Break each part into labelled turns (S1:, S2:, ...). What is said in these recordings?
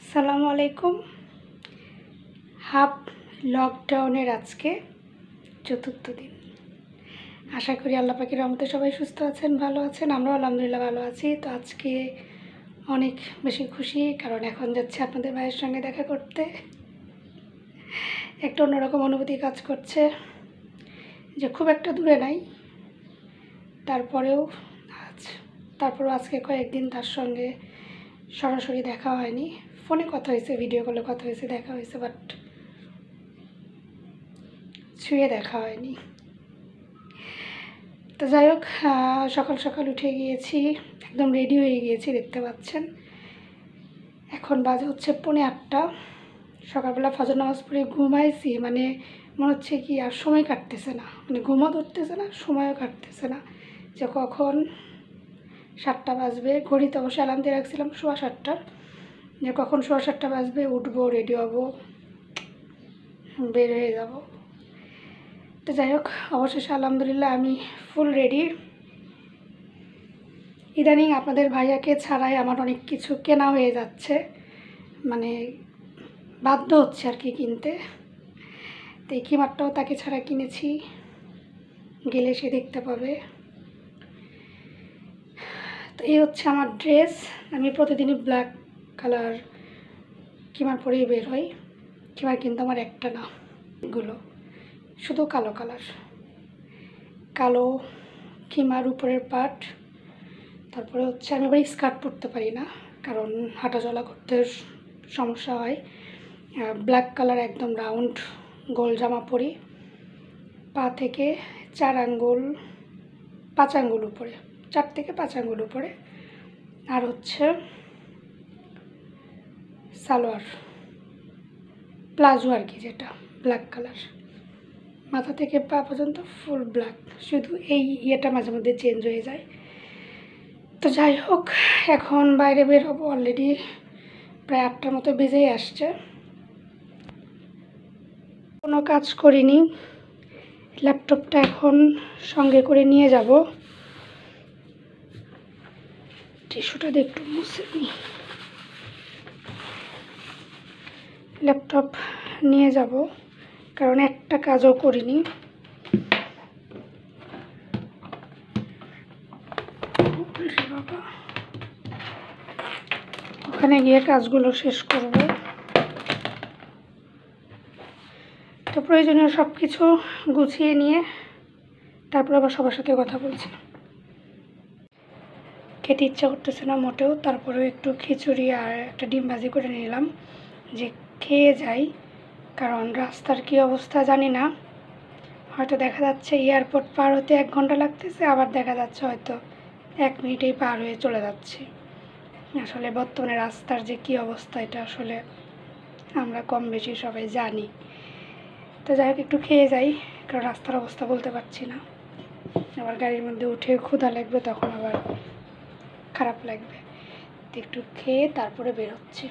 S1: আসসালামু আলাইকুম। হাফ লকডাউনের আজকে চতুর্থ দিন। আশা করি আল্লাহ পাকের রহমতে সবাই সুস্থ আছেন, ভালো আছেন। আমরাও আলহামদুলিল্লাহ ভালো আছি। তো আজকে অনেক বেশি খুশি, কারণ এখন যাচ্ছে আপনাদের ভাইয়ের সঙ্গে দেখা করতে। একটা অন্যরকম অনুভূতি কাজ করছে যে খুব একটা দূরে নাই, তারপরেও আজকে কয়েকদিন তার সঙ্গে সরাসরি দেখা হয়নি। ফোনে কথা হয়েছে, ভিডিও কলে কথা হয়েছে, দেখা হয়েছে, বাট ছুঁয়ে দেখা হয়নি। তো যাই হোক, সকাল সকাল উঠে গিয়েছি, একদম রেডি হয়ে গিয়েছি, দেখতে পাচ্ছেন। এখন বাজে হচ্ছে 7:45। সকালবেলা ফজর নামাজ পড়ে ঘুমাইছি, মানে মনে হচ্ছে কি আর সময় কাটতেছে না, মানে ঘুমও ধরতেছে না, সময়ও কাটতেছে না, যে কখন 7টা বাজবে। ঘড়িতে অবশ্যই অ্যালার্ম দিয়ে রাখছিলাম 7:15, যে কখন 7:15 বাজবে, উঠবো, রেডি হব, বের হয়ে যাব। তো যাই হোক, অবশেষে আলহামদুলিল্লাহ আমি ফুল রেডি। ইদানিং আপনাদের ভাইয়াকে ছাড়াই আমার অনেক কিছু কেনা হয়ে যাচ্ছে, মানে বাধ্য হচ্ছে আর কি কিনতে। তো এই কিমারটাও তাকে ছাড়া কিনেছি, গেলে সে দেখতে পাবে। তো এই হচ্ছে আমার ড্রেস। আমি প্রতিদিনই ব্ল্যাক কালার কিমার পরেই বের হই। কিমার কিন্তু আমার একটা না, এগুলো শুধু কালো কালার, কালো কিমার উপরের পাট। তারপরে হচ্ছে আমি আবার স্কার্ট পরতে পারি না, কারণ হাঁটা চলা করতে সমস্যা হয়। ব্ল্যাক কালার একদম রাউন্ড গোল জামা পরি, পা থেকে 5 আঙ্গুল উপরে, 4 থেকে 5 আঙ্গুল উপরে। আর হচ্ছে সালোয়ার প্লাজো আর কি, যেটা ব্ল্যাক কালার, মাথা থেকে পা পর্যন্ত ফুল ব্ল্যাক, শুধু এই ইয়েটা মাঝে মধ্যে চেঞ্জ হয়ে যায়। তো যাই হোক, এখন বাইরে বের হবো। অলরেডি প্রায় 8টার মতো বেজেই আসছে, কোনো কাজ করিনি। ল্যাপটপটা এখন সঙ্গে করে নিয়ে যাব। টিস্যুটা দিয়ে একটু মুছে নিই। ল্যাপটপ নিয়ে যাব, কারণ একটা কাজও করিনি। বাবা, ওখানে গিয়ে কাজগুলো শেষ করব। তো প্রয়োজনীয় সব কিছু গুছিয়ে নিয়ে তারপর আবার সবার সাথে কথা বলছি। খেতে ইচ্ছা করতেছে না মোটেও, তারপরেও একটু খিচুড়ি আর একটা ডিম ভাজি করে নিলাম, যে খেয়ে যাই। কারণ রাস্তার কি অবস্থা জানি না, হয়তো দেখা যাচ্ছে এয়ারপোর্ট পার হতে 1 ঘন্টা লাগতেছে, আবার দেখা যাচ্ছে হয়তো 1 মিনিটেই পার হয়ে চলে যাচ্ছে। আসলে বর্তমানে রাস্তার যে কি অবস্থা, এটা আসলে আমরা কম বেশি সবাই জানি। তো যাই হোক, একটু খেয়ে যাই, কারণ রাস্তার অবস্থা বলতে পারছি না। আবার গাড়ির মধ্যে উঠে ক্ষুধা লাগবে, তখন আবার খারাপ লাগবে। তো একটু খেয়ে তারপরে বেরোচ্ছি।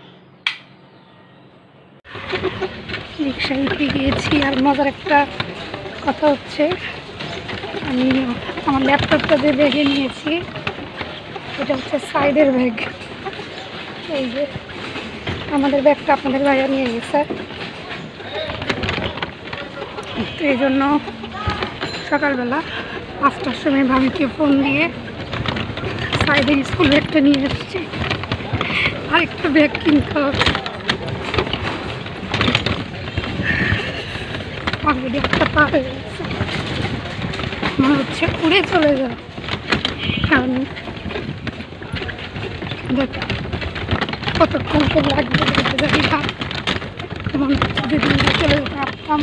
S1: রিক্সায় উঠে গিয়েছি। আর মজার একটা কথা হচ্ছে, আমি আমার ল্যাপটপটা যে ব্যাগে নিয়েছি, এটা হচ্ছে সাইডের ব্যাগ। এই যে আমাদের ব্যাগটা আপনাদের ভাইয়া নিয়ে গেছে, তো এই জন্য সকালবেলা 5টার সময় ভাবিকে ফোন দিয়ে সাইডের স্কুল ব্যাগটা নিয়ে এসেছি। আরেকটা ব্যাগ কিনতে হবে, অলরেডি একটা পা হয়ে গেছে, মনে হচ্ছে উড়ে চলে যাবে। কারণ দেখ কতক্ষণ তো লাগবে, জানি না, মনে হচ্ছে যদি উড়ে চলে যেতে পারতাম।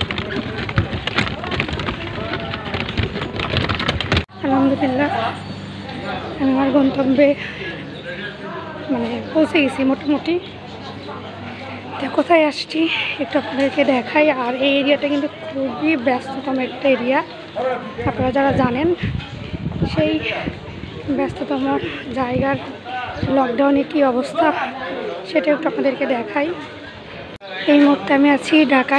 S1: আলহামদুলিল্লাহ আমি আমার গন্তব্যে মানে পৌঁছে গেছি মোটামুটি। তো কোথায় আসছি একটু আপনাদেরকে দেখাই। আর এই এরিয়াটা কিন্তু খুবই ব্যস্ততম একটা এরিয়া, আপনারা যারা জানেন সেই ব্যস্ততম জায়গার লকডাউনে কী অবস্থা সেটা একটু আপনাদেরকে দেখাই। এই মুহূর্তে আমি আছি ঢাকা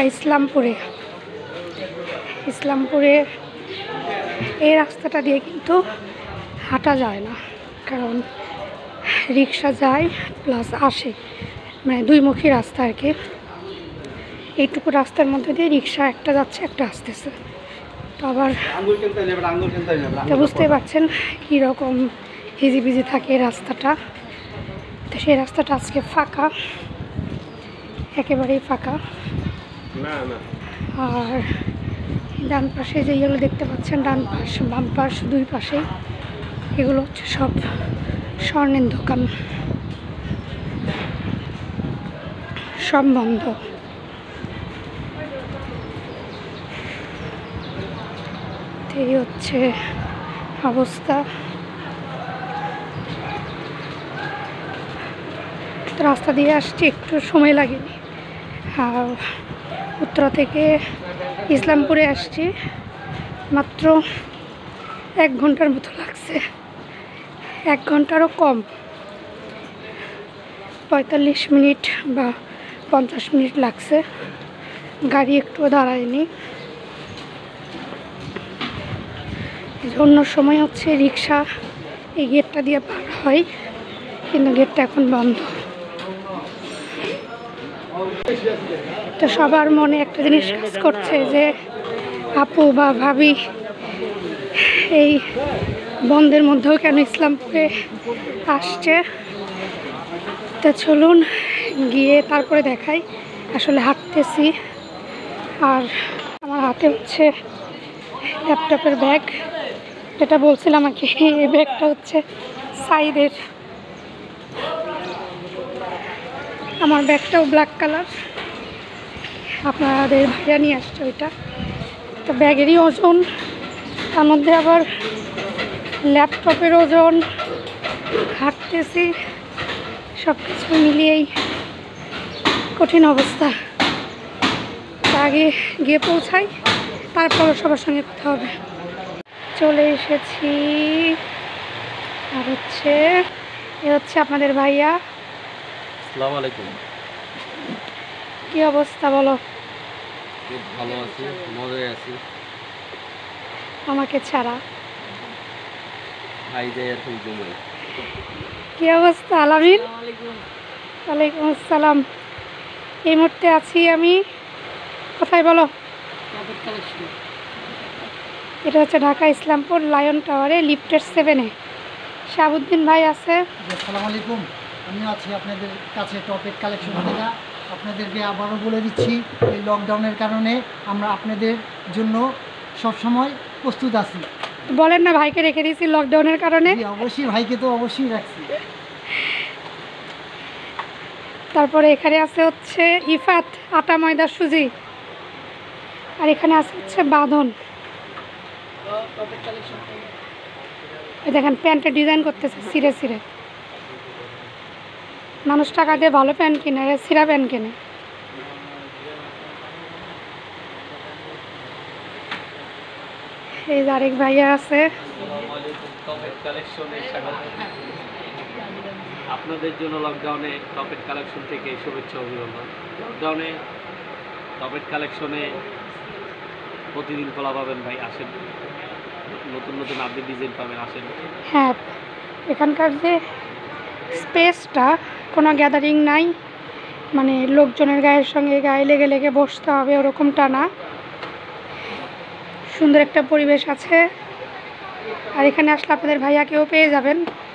S1: ইসলামপুরে। এই রাস্তাটা দিয়ে কিন্তু হাঁটা যায় না, কারণ রিক্সা যায় প্লাস আসে, মানে দুইমুখী রাস্তা আর কি। এইটুকু রাস্তার মধ্যে দিয়ে রিক্সা একটা যাচ্ছে একটা আসতেছে। তো আবার তো বুঝতেই পারছেন কীরকম হিজিবিজি থাকে রাস্তাটা। তো সেই রাস্তাটা আজকে ফাঁকা, একেবারেই ফাঁকা। আর ডান পাশে যেগুলো দেখতে পাচ্ছেন, ডান পাশ বাম পাশ দুই পাশেই এগুলো হচ্ছে সব স্বর্ণের দোকান, সব বন্ধ। এই হচ্ছে অবস্থা। রাস্তা দিয়ে আসছি, একটু সময় লাগেনি। উত্তরা থেকে ইসলামপুরে আসছি, মাত্র 1 ঘন্টার মতো লাগছে, 1 ঘন্টারও কম, 45 মিনিট বা 50 মিনিট লাগছে। গাড়ি একটুও দাঁড়ায়নি। অন্য সময় হচ্ছে রিক্সা এই গেটটা দিয়ে পার হয়, কিন্তু গেটটা এখন বন্ধ। তো সবার মনে একটা জিনিস কাজ করছে যে আপু বা ভাবি এই বন্ধের মধ্যেও কেন ইসলামপুরে আসছে। তা চলুন গিয়ে তারপরে দেখাই। আসলে হাঁটতেছি, আর আমার হাতে হচ্ছে ল্যাপটপের ব্যাগ, যেটা বলছিলাম আর কি। এই ব্যাগটা হচ্ছে সাইদের, আমার ব্যাগটাও ব্ল্যাক কালার, আপনাদের ভাইয়া নিয়ে আসছে ওইটা। তো ব্যাগেরই ওজন, তার মধ্যে আবার ল্যাপটপের ওজন, হাঁটতেছি, সব কিছু মিলিয়েই কঠিন অবস্থা। আগে গিয়ে পৌঁছাই, তারপর সবার সঙ্গে কথা হবে। চলে এসেছি, আর হচ্ছে এ হচ্ছে আপনাদের ভাইয়া।
S2: আসসালামু আলাইকুম।
S1: কি অবস্থা বলো?
S2: খুব ভালো আছি, মজায় আছি।
S1: আমাকে ছাড়া
S2: ভাই যাই আর খুব জমাই।
S1: কি অবস্থা আলামিন? ওয়ালাইকুম আসসালাম। এই মুহূর্তে আছি আমি কোথায় বলো? এটা হচ্ছে ঢাকা ইসলামপুর লায়ন টাওয়ারে, লিফটের 7-এ। শাহাবুদ্দিন ভাই আছে।
S3: আসসালামু আলাইকুম। আমি আছি আপনাদের কাছে টপের কালেকশন থেকে। আপনাদেরকে আবারও বলে দিচ্ছি, এই লকডাউনের কারণে আমরা আপনাদের জন্য সবসময় প্রস্তুত আছি।
S1: বলেন না ভাইকে রেখে দিয়েছি লকডাউনের কারণে।
S3: অবশ্যই ভাইকে তো অবশ্যই রাখছি।
S1: তারপরে এখানে আছে হচ্ছে ইফাত আটা ময়দা সুজি, আর এখানে আছে হচ্ছে বাঁধন। দেখেন প্যান্টের ডিজাইন করতেছে সিরে সিরে। মানুষ টাকা দিয়ে ভালো প্যান্ট কিনে, সিরা প্যান্ট কেনে। এই আরেক ভাইয়া আছে।
S2: আপনাদের জন্য লকডাউনে টপেট কালেকশন থেকে শুভেচ্ছা অভিনন্দন। লকডাউনে টপেট কালেকশনে প্রতিদিন খোলা পাবেন ভাই, আসেন, নতুন নতুন আপডেট ডিজাইন পাবেন, আসেন।
S1: হ্যাঁ, এখানকার যে স্পেসটা, কোনো গ্যাদারিং নাই, মানে লোকজনের গায়ের সঙ্গে গায়ে লেগে লেগে বসতে হবে ওরকমটা না, সুন্দর একটা পরিবেশ আছে। আর এখানে আসলে আপনাদের ভাইয়াকেও পেয়ে যাবেন,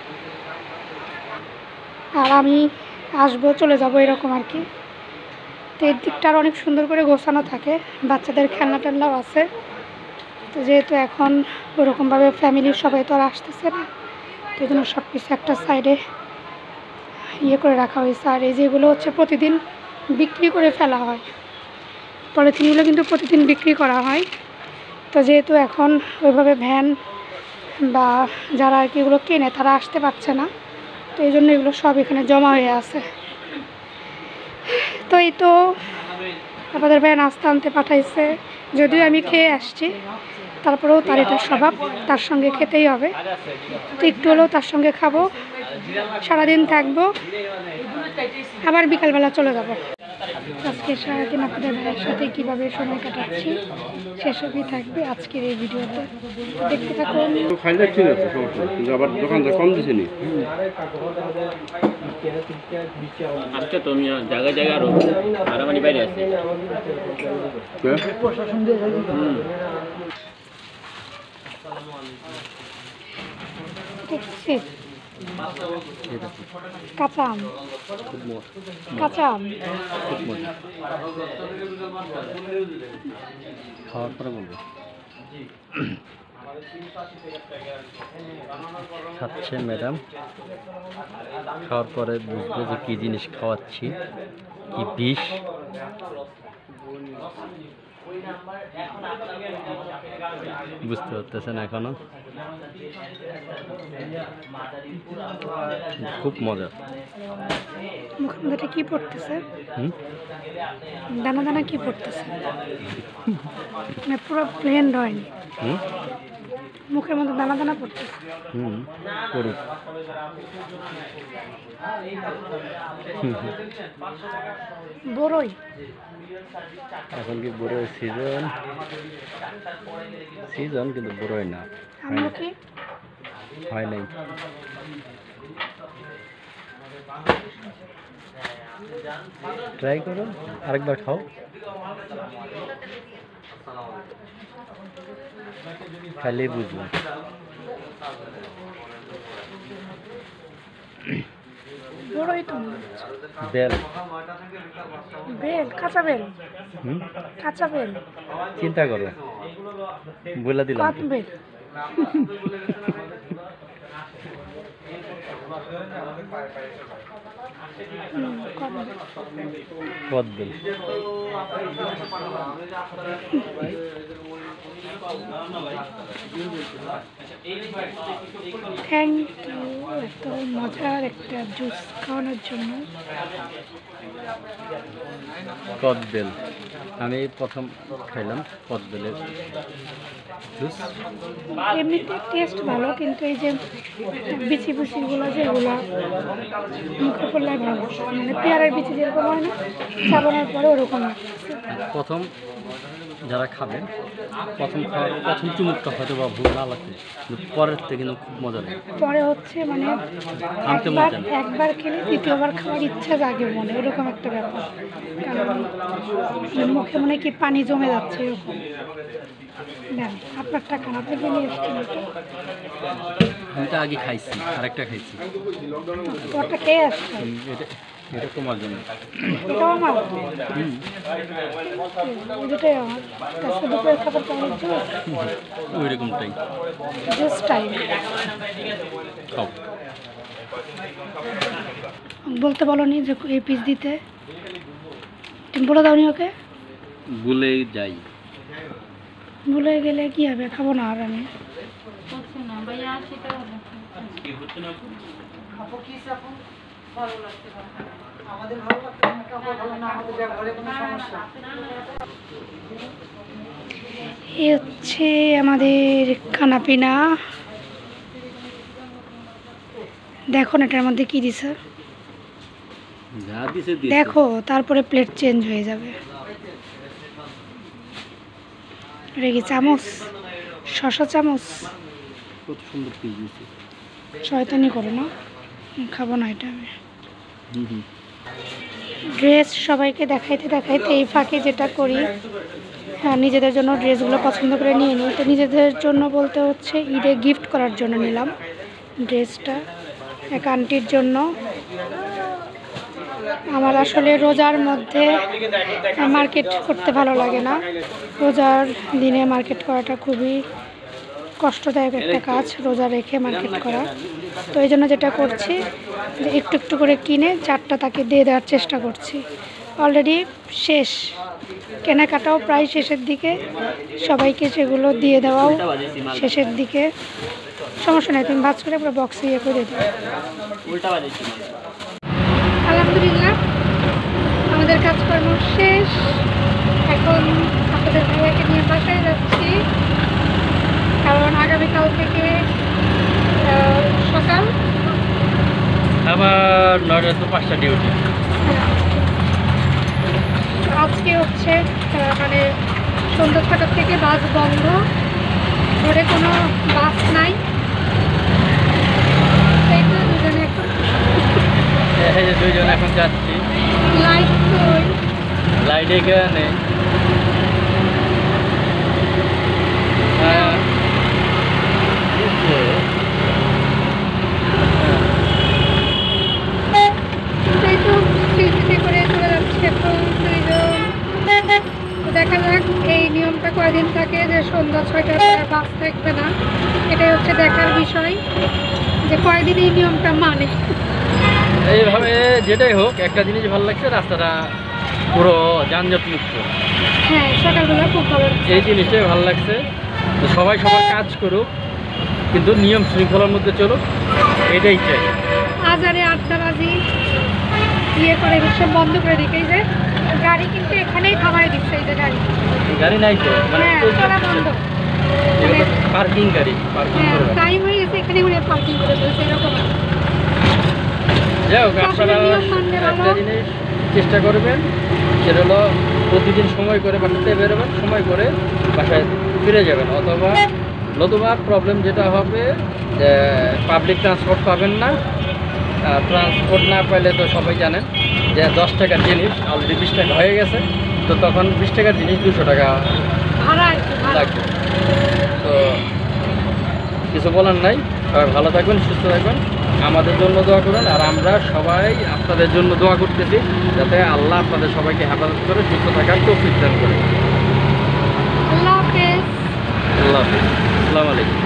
S1: আর আমি আসবো চলে যাব এরকম আর কি। তো এর দিকটা আর অনেক সুন্দর করে গোছানো থাকে, বাচ্চাদের খেলনা টেলনাও আছে। তো যেহেতু এখন ওরকমভাবে ফ্যামিলির সবাই তো আর আসতেছে না, তো এই জন্য সব কিছু একটা সাইডে ইয়ে করে রাখা হয়েছে। আর এই যেগুলো হচ্ছে প্রতিদিন বিক্রি করে ফেলা হয়, পলিথিনগুলো কিন্তু প্রতিদিন বিক্রি করা হয়। তো যেহেতু এখন ওইভাবে ভ্যান বা যারা আর কি এগুলো কেনে তারা আসতে পারছে না, তো এই জন্য এগুলো সব এখানে জমা হয়ে আছে। তো এই তো আপনাদের ভাই নাস্তা আনতে পাঠাইছে, যদিও আমি খেয়ে আসছি, তারপরেও তার এটা স্বভাব, তার সঙ্গে খেতেই হবে। তো একটু হলেও তার সঙ্গে খাবো, সারাদিন থাকবো, আবার বিকালবেলা চলে যাব। আজকে সারাদিন আপনাদের ভাইয়ের সাথে কীভাবে সময় কাটাচ্ছি সেসবই থাকবে আজকের এই ভিডিওতে। দেখতে থাকুন।
S4: ফাইলটা ঠিক আছে, সমস্যা নেই, কিন্তু আবার দোকানদার কম দিছে নি।
S5: আজকে তো আমি জায়গায় জায়গায় আরো মারামারি বাইরে আছে।
S1: দেখছি কাঁচা আম, কাঁচা আম
S5: খাওয়ার পরে বলবো। খাচ্ছে ম্যাডাম, খাওয়ার পরে বুঝবে যে কী জিনিস খাওয়াচ্ছি, কি বিষ। বুঝতে পারতেছেন এখনো। খুব মজা।
S1: মুখের মধ্যে কি পড়তেছে? দানা দানা কি পড়তেছে? মানে পুরো প্লেন হয়নি, মুখের মধ্যে দানা দানা পড়তেছে।
S5: করুক।
S1: বড়ই
S5: এখন কি বড়ই সিজন? সিজন কিন্তু বড়ই না,
S1: আমলকি
S5: হয় নাই। ট্রাই করো, আরেকবার খাও। খাইলেই বুঝলাম।
S1: বড়ই তো মনে হচ্ছে।
S5: বেল,
S1: বেল, কাঁচা বেল, কাঁচা বেল,
S5: চিন্তা করো, বলে দিলাম।
S1: কাঁচ বেল।
S5: কদবেল।
S1: থ্যাংক ইউ এত মজার একটা জুস খাওয়ানোর জন্য।
S5: কদবেল আমি প্রথম খাইলাম, কদবেলের জুস।
S1: এমনিতে টেস্ট ভালো, কিন্তু এই যে বিচি বিচিগুলো যেগুলো মুখে পড়লে ভালো, মানে পেয়ারার বিচি যেরকম হয় না, চাবানোর পরে ওরকম।
S5: প্রথম যারা খাবেন, প্রথম চুমুকটা হয়তো বা ভুল না লাগছে, কিন্তু পরের থেকে কিন্তু খুব মজা লাগে।
S1: পরে হচ্ছে মানে
S5: আনতে
S1: একবার
S5: মজা।
S1: একবার খেলে দ্বিতীয়বার খাওয়ার ইচ্ছা জাগে মনে, ওরকম একটা ব্যাপার। কারণ মুখে মনে কি পানি জমে যাচ্ছে এরকম। দেন আপনারটা খান, আপনি কি নিয়ে এসছেন?
S5: আমি তো আগে খাইছি, আরেকটা খাইছি।
S1: ওটা খেয়ে আসছেন?
S5: এটা এটা তোমার জন্য।
S1: এটাও আমার, দুটোই আমার। আজকে দুপুরের খাবার কেমন জুস?
S5: ওই রকমটাই
S1: জুস টাইম।
S5: খাও।
S1: বলতে বলনি যে এই পিস দিতে, তুমি বলে দাওনি ওকে?
S5: ভুলেই যাই।
S1: ভুলে গেলে কি হবে, খাবো না আর আমি। এই হচ্ছে আমাদের খানা পিনা। দেখো না এটার মধ্যে কি দিছে,
S5: যা দিছে দিছে।
S1: দেখো, তারপরে প্লেট চেঞ্জ হয়ে যাবে। এটা কি চামচ? শশা চামচ?
S5: কত সুন্দর পিস দিছে।
S1: শয়তানি করো না, খাবো না এটা আমি। ড্রেস সবাইকে দেখাইতে দেখাইতে এই ফাঁকে যেটা করি, হ্যাঁ, নিজেদের জন্য ড্রেসগুলো পছন্দ করে নিয়ে নিই। তো নিজেদের জন্য বলতে হচ্ছে ঈদে গিফট করার জন্য নিলাম ড্রেসটা, এক আন্টির জন্য। আমার আসলে রোজার মধ্যে মার্কেট করতে ভালো লাগে না, রোজার দিনে মার্কেট করাটা খুবই কষ্টদায়ক একটা কাজ, রোজা রেখে মার্কেট করা। তো এই জন্য যেটা করছি যে একটু একটু করে কিনে চারটা তাকে দিয়ে দেওয়ার চেষ্টা করছি। অলরেডি শেষ, কেনাকাটাও প্রায় শেষের দিকে, সবাইকে সেগুলো দিয়ে দেওয়াও শেষের দিকে। সমস্যা নেই, তুমি ভাজ করে পুরো বক্সে ইয়ে করে দিও। আলহামদুলিল্লাহ আমাদের কাজকর্ম শেষ। এখন আপনাদের ভাইয়াকে নিয়ে বাসায় যাচ্ছি, কারণ আগামীকাল থেকে সকাল
S5: আবার 9টা তো 5টা ডিউটি।
S1: যাচ্ছে, মানে সন্ধ্যা 6টার থেকে বাস বন্ধ, ধরে কোনো বাস নাই। এই তো দুজনে এখন
S5: এই যে দুইজন এখন যাচ্ছি,
S1: লাইট কই
S5: লাইট এখানে
S1: এই তো সিটিতে করে চলে যাচ্ছে এখন দুইজন। তো দেখা যাক এই নিয়মটা কয়দিন থাকে যে সন্ধ্যা 6টার পর বাস থাকবে না। এটাই হচ্ছে দেখার বিষয় যে কয়দিন এই নিয়মটা মানে।
S5: এইভাবে যেটাই হোক, একটা জিনিস ভালো লাগছে, রাস্তাটা পুরো যানজট মুক্ত,
S1: হ্যাঁ সকালবেলা খুব ভালো লাগছে।
S5: এই জিনিসটাই ভালো লাগছে। তো সবাই সবার কাজ করুক, কিন্তু নিয়ম শৃঙ্খলার মধ্যে চলুক, এটাই চাই।
S1: আজারে 8টাবাজি ইয়ে করে সব বন্ধ করে দিকে, এই যে গাড়ি কিন্তু এখানেই থামাই দিচ্ছে, এই যে গাড়ি,
S5: গাড়ি নাই তো, মানে
S1: হ্যাঁ চলা বন্ধ, মানে
S5: পার্কিং গাড়ি, পার্কিং
S1: হ্যাঁ
S5: করে
S1: টাইম হয়ে গেছে, এখানে উনি পার্কিং করে ফেলছে এরকম।
S5: যাই হোক,
S1: আসলে
S5: আপনারা
S1: নিয়ম মানলে
S5: একটা
S1: ভালো।
S5: জিনিস চেষ্টা করবেন, সেটা হলো প্রতিদিন সময় করে বাসাতে বেরোবেন, সময় করে বাসায় ফিরে যাবেন। অথবা নতুবা প্রবলেম যেটা হবে যে পাবলিক ট্রান্সপোর্ট পাবেন না। ট্রান্সপোর্ট না পাইলে তো সবাই জানেন যে 10 টাকার জিনিস অলরেডি 20 টাকা হয়ে গেছে, তো তখন 20 টাকার জিনিস 200 টাকা
S1: ভাড়া আর কি, ভাড়া।
S5: লাগবে। তো কিছু বলার নাই, সবাই ভালো থাকবেন, সুস্থ থাকবেন, আমাদের জন্য দোয়া করুন, আর আমরা সবাই আপনাদের জন্য দোয়া করতেছি যাতে আল্লাহ আপনাদের সবাইকে হেফাজত করে সুস্থ থাকার তৌফিক দান করে।
S1: আল্লাহ হাফেজ।
S5: আল্লাহ হাফিজ, আসসালামু আলাইকুম।